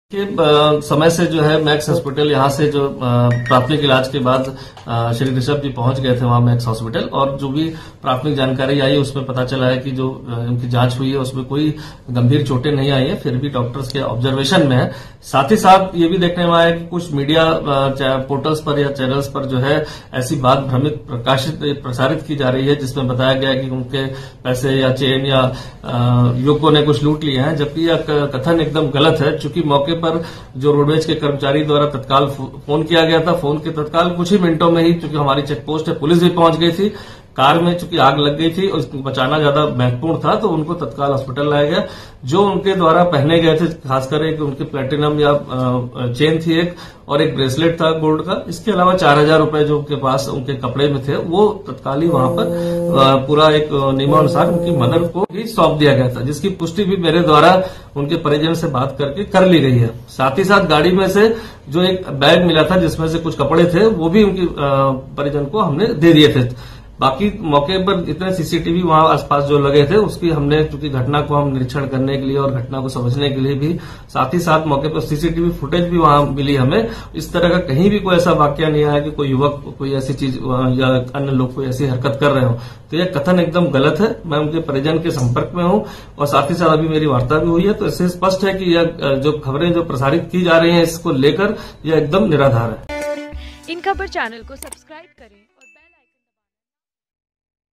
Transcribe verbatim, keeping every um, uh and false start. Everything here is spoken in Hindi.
के समय से जो है मैक्स हॉस्पिटल यहाँ से जो प्राथमिक इलाज के बाद श्री ऋषभ जी पहुंच गए थे वहां मैक्स हॉस्पिटल, और जो भी प्राथमिक जानकारी आई है उसमें पता चला है कि जो इनकी जांच हुई है उसमें कोई गंभीर चोटें नहीं आई है, फिर भी डॉक्टर्स के ऑब्जर्वेशन में है। साथ ही साथ ये भी देखने में आया है कि कुछ मीडिया पोर्टल्स पर या चैनल्स पर जो है ऐसी बात भ्रमित प्रकाशित प्रसारित की जा रही है जिसमें बताया गया है कि उनके पैसे या चेन या युवकों ने कुछ लूट लिए हैं, जबकि यह कथन एकदम गलत है। चूंकि मौके पर जो रोडवेज के कर्मचारी द्वारा तत्काल फोन किया गया था, फोन के तत्काल कुछ ही मिनटों में ही, चूंकि हमारी चेक पोस्ट है, पुलिस भी पहुंच गई थी। कार में चूंकि आग लग गई थी और उसको बचाना ज्यादा महत्वपूर्ण था, तो उनको तत्काल हॉस्पिटल लाया गया। जो उनके द्वारा पहने गए थे, खासकर एक उनके प्लेटिनम या चेन थी एक, और एक ब्रेसलेट था गोल्ड का। इसके अलावा चार हजार रूपये जो उनके पास उनके कपड़े में थे, वो तत्काल ही वहां पर पूरा एक नियमानुसार उनकी मदर को ही सौंप दिया गया था, जिसकी पुष्टि भी मेरे द्वारा उनके परिजन से बात करके कर ली गई है। साथ ही साथ गाड़ी में से जो एक बैग मिला था जिसमें से कुछ कपड़े थे, वो भी उनकी परिजन को हमने दे दिए थे। बाकी मौके पर इतने सीसीटीवी वहां आसपास जो लगे थे, उसकी हमने, चूंकि घटना को हम निरीक्षण करने के लिए और घटना को समझने के लिए भी, साथ ही साथ मौके पर सीसीटीवी फुटेज भी वहां मिली हमें। इस तरह का कहीं भी कोई ऐसा वाकया नहीं आया कि कोई युवक कोई ऐसी चीज या अन्य लोग कोई ऐसी हरकत कर रहे हो। तो यह कथन एकदम गलत है। मैं उनके परिजन के संपर्क में हूं और साथ ही साथ अभी मेरी वार्ता भी हुई है, तो इससे स्पष्ट है कि यह जो खबरें जो प्रसारित की जा रही है इसको लेकर यह एकदम निराधार है। इन खबर चैनल को सब्सक्राइब करें।